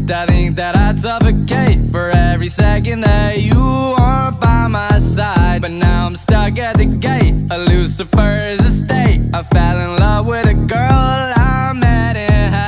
I think that I'd suffocate for every second that you aren't by my side. But now I'm stuck at the gate, a Lucifer's estate. I fell in love with